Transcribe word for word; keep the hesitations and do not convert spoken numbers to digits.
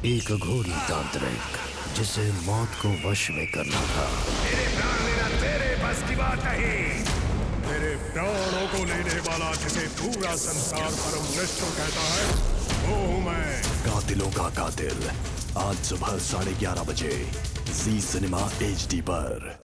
एक अघोरी तांत्रिक जिसे मौत को वश में करना था। मेरे प्राण लेना तेरे बस की बात नहीं। तेरे प्राणों को लेने वाला जिसे पूरा संसार परम निष्ठुर कहता है, वो हूँ मैं। कातिलों का कातिल, आज सुबह साढ़े ग्यारह बजे जी सिनेमा एच डी पर।